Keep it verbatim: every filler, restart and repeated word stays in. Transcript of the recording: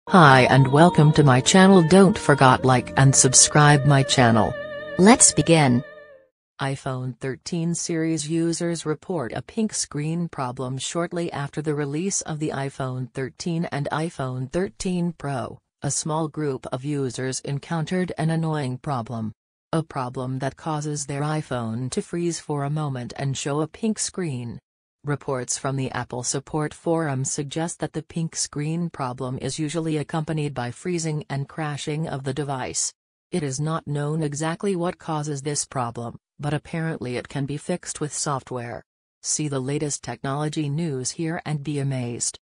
Hi and welcome to my channel. Don't forget like and subscribe my channel. Let's begin. iPhone thirteen series users report a pink screen problem shortly after the release of the iPhone thirteen and iPhone thirteen Pro. A small group of users encountered an annoying problem. A problem that causes their iPhone to freeze for a moment and show a pink screen. Reports from the Apple Support Forum suggest that the pink screen problem is usually accompanied by freezing and crashing of the device. It is not known exactly what causes this problem, but apparently it can be fixed with software. See the latest technology news here and be amazed.